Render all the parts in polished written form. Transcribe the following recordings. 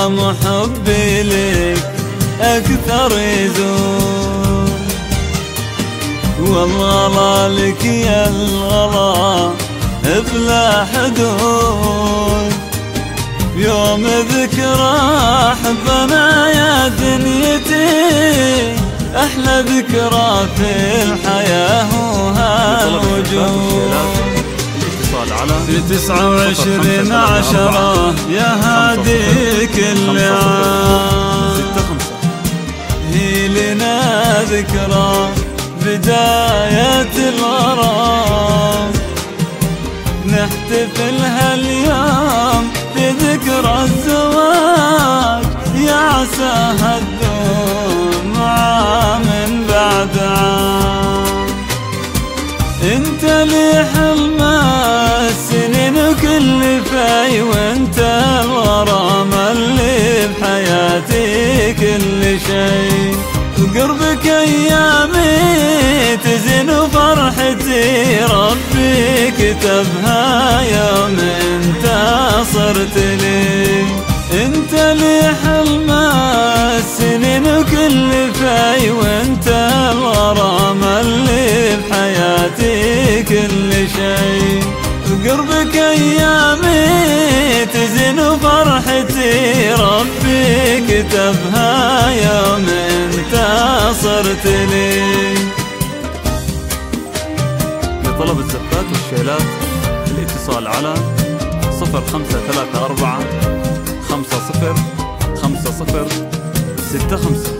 دوام حبي لك أكثر يزول. والله لك يا الغلا بلا حدود، يوم ذكرى حبنا يا دنيتي أحلى ذكرى في الحياة وهالوجود. في 29/10 يا هادي كل عام هي لنا ذكرى بداية الغرام، نحتفل هاليوم بذكرى الزواج يا عساها تدوم عام بعد عام. انت لي حلم السنين وكل فاي، وانت الغرام اللي بحياتي كل شيء، وقربك ايامي تزين وفرحتي ربي كتبها يوم انت صرت لي. انت لي حلم السنين وكل فاي، وانت الغرام اللي بحياتي كل شيء، وقربك ايامي تزين وفرحتي ربي كتبها يوم انت صرت لي. لطلب الزفات والشيلات الاتصال على 0534 50 50 65.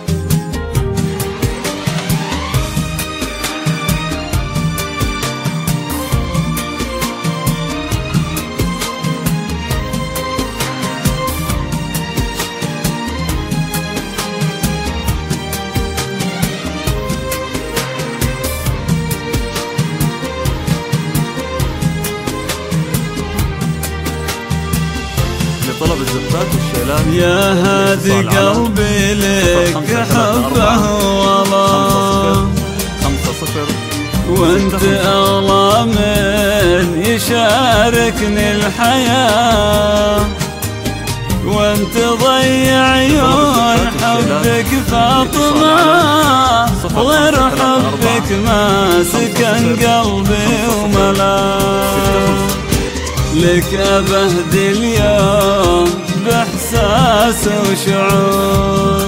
طلب الزفات والشيلات يا هادي قلبي لك حبه والله، 50 وانت اغلى من يشاركني الحياة، وانت ضي عيون حبك فاطمة، غير حبك ما سكن قلبي وملاه. لك أبهدي اليوم بإحساس وشعور،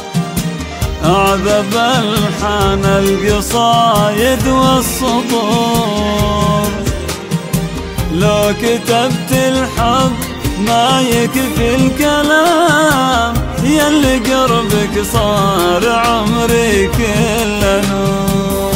أعذب ألحان القصايد والسطور، لو كتبت الحب ما يكفي الكلام، ياللي قربك صار عمري كله نور.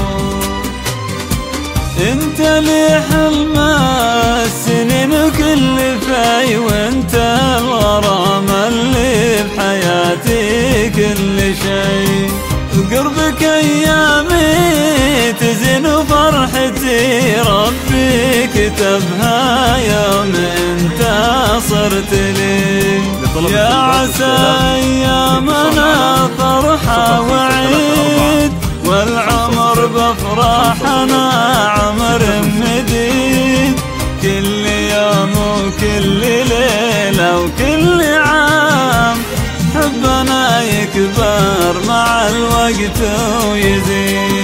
انت لي حلم السنين وكل فاي، وانت الغرام اللي بحياتي كل شيء، وقربك ايامي تزين وفرحتي ربي كتبها يوم انت صرت لي. يا عسى ايامنا فرحة وعيد، والعمر بفرحنا عمر مديد، كل يوم وكل ليلة وكل عام حبنا يكبر مع الوقت ويزيد.